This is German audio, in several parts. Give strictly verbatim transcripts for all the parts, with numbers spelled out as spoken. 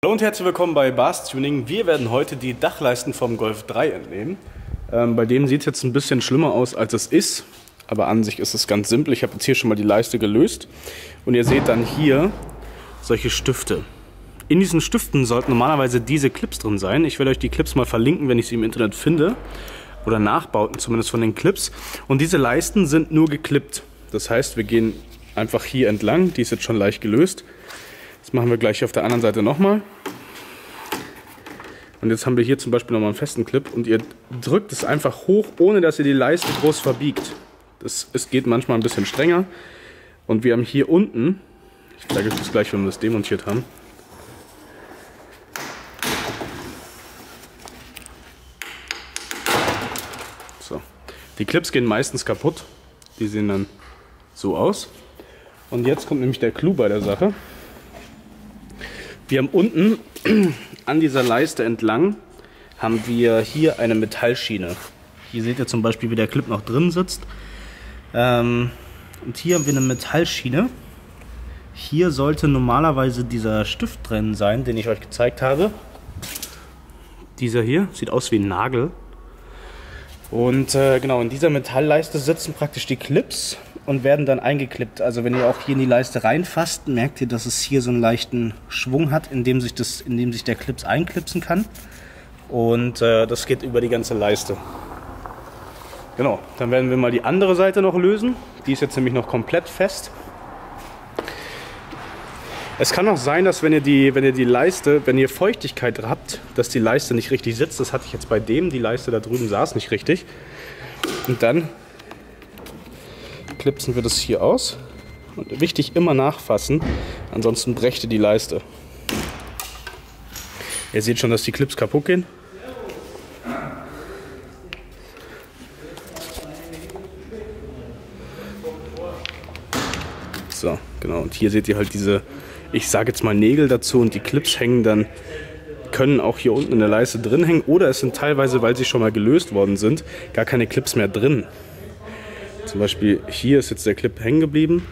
Hallo und herzlich willkommen bei Bars Tuning. Wir werden heute die Dachleisten vom Golf drei entnehmen. Ähm, bei dem sieht es jetzt ein bisschen schlimmer aus, als es ist. Aber an sich ist es ganz simpel. Ich habe jetzt hier schon mal die Leiste gelöst. Und ihr seht dann hier solche Stifte. In diesen Stiften sollten normalerweise diese Clips drin sein. Ich werde euch die Clips mal verlinken, wenn ich sie im Internet finde. Oder Nachbauten zumindest von den Clips. Und diese Leisten sind nur geklippt. Das heißt, wir gehen einfach hier entlang. Die ist jetzt schon leicht gelöst. Das machen wir gleich auf der anderen Seite nochmal. Und jetzt haben wir hier zum Beispiel nochmal einen festen Clip und ihr drückt es einfach hoch, ohne dass ihr die Leiste groß verbiegt. Das, es geht manchmal ein bisschen strenger. Und wir haben hier unten, ich zeige euch das gleich, wenn wir das demontiert haben. So. Die Clips gehen meistens kaputt. Die sehen dann so aus. Und jetzt kommt nämlich der Clou bei der Sache. Wir haben unten an dieser Leiste entlang haben wir hier eine Metallschiene. Hier seht ihr zum Beispiel, wie der Clip noch drin sitzt. Ähm, und hier haben wir eine Metallschiene. Hier sollte normalerweise dieser Stift drin sein, den ich euch gezeigt habe. Dieser hier sieht aus wie ein Nagel. Und äh, genau, in dieser Metallleiste sitzen praktisch die Clips und werden dann eingeklippt. Also wenn ihr auch hier in die Leiste reinfasst, merkt ihr, dass es hier so einen leichten Schwung hat, in dem sich, das, in dem sich der Clips einklipsen kann. Und äh, das geht über die ganze Leiste. Genau, dann werden wir mal die andere Seite noch lösen. Die ist jetzt nämlich noch komplett fest. Es kann auch sein, dass wenn ihr die, wenn ihr die Leiste, wenn ihr Feuchtigkeit habt, dass die Leiste nicht richtig sitzt. Das hatte ich jetzt bei dem, die Leiste da drüben saß nicht richtig. Und dann klipsen wir das hier aus. Und wichtig, immer nachfassen, ansonsten brächte die Leiste. Ihr seht schon, dass die Clips kaputt gehen. So, genau. Und hier seht ihr halt diese, ich sage jetzt mal Nägel dazu, und die Clips hängen dann, können auch hier unten in der Leiste drin hängen, oder es sind teilweise, weil sie schon mal gelöst worden sind, gar keine Clips mehr drin. Zum Beispiel hier ist jetzt der Clip hängen geblieben.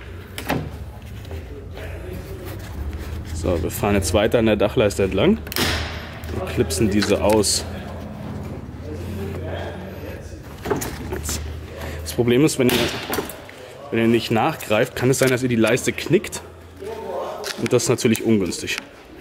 So, wir fahren jetzt weiter an der Dachleiste entlang und klipsen diese aus. Das Problem ist, wenn ihr, wenn ihr nicht nachgreift, kann es sein, dass ihr die Leiste knickt. Und das ist natürlich ungünstig.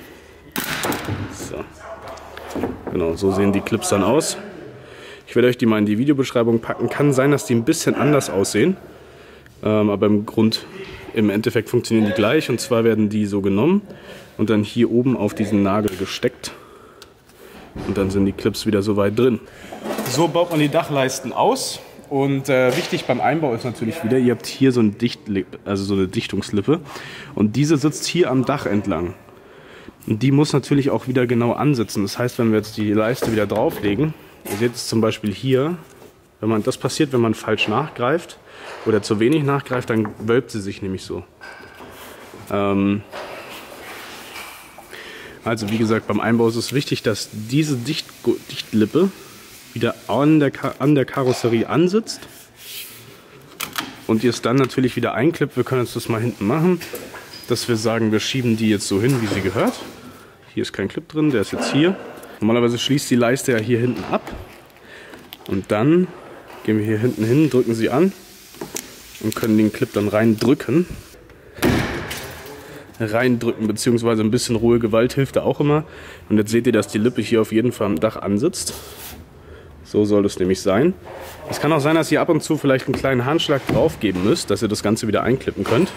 So. Genau, so sehen die Clips dann aus. Ich werde euch die mal in die Videobeschreibung packen. Kann sein, dass die ein bisschen anders aussehen. Ähm, aber im Grund, im Endeffekt funktionieren die gleich. Und zwar werden die so genommen und dann hier oben auf diesen Nagel gesteckt. Und dann sind die Clips wieder so weit drin. So baut man die Dachleisten aus. Und äh, wichtig beim Einbau ist natürlich wieder, ihr habt hier so, ein Dicht, also so eine Dichtungslippe. Und diese sitzt hier am Dach entlang. Und die muss natürlich auch wieder genau ansitzen. Das heißt, wenn wir jetzt die Leiste wieder drauflegen, ihr seht es zum Beispiel hier, wenn man, das passiert, wenn man falsch nachgreift oder zu wenig nachgreift, dann wölbt sie sich nämlich so. Ähm also wie gesagt, beim Einbau ist es wichtig, dass diese Dicht Dichtlippe wieder an der, an der Karosserie ansitzt und ihr es dann natürlich wieder einklippt. Wir können jetzt das mal hinten machen, dass wir sagen, wir schieben die jetzt so hin, wie sie gehört. Hier ist kein Clip drin, der ist jetzt hier. Normalerweise schließt die Leiste ja hier hinten ab. Und dann gehen wir hier hinten hin, drücken sie an und können den Clip dann reindrücken. Reindrücken, beziehungsweise ein bisschen rohe Gewalt hilft da auch immer. Und jetzt seht ihr, dass die Lippe hier auf jeden Fall am Dach ansitzt. So soll es nämlich sein. Es kann auch sein, dass ihr ab und zu vielleicht einen kleinen Handschlag drauf geben müsst, dass ihr das Ganze wieder einklippen könnt.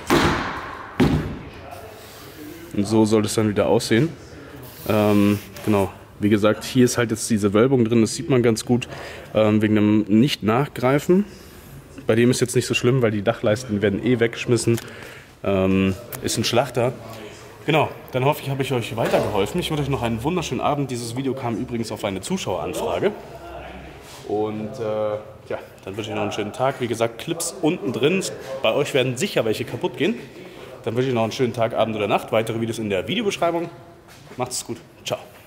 Und so soll es dann wieder aussehen. Ähm, genau. Wie gesagt, hier ist halt jetzt diese Wölbung drin, das sieht man ganz gut, ähm, wegen dem Nicht-Nachgreifen. Bei dem ist jetzt nicht so schlimm, weil die Dachleisten werden eh weggeschmissen. Ähm, ist ein Schlachter. Genau, dann hoffe ich, habe ich euch weitergeholfen. Ich wünsche euch noch einen wunderschönen Abend. Dieses Video kam übrigens auf eine Zuschaueranfrage. Und äh, ja, dann wünsche ich noch einen schönen Tag. Wie gesagt, Clips unten drin. Bei euch werden sicher welche kaputt gehen. Dann wünsche ich noch einen schönen Tag, Abend oder Nacht. Weitere Videos in der Videobeschreibung. Macht's gut. Ciao.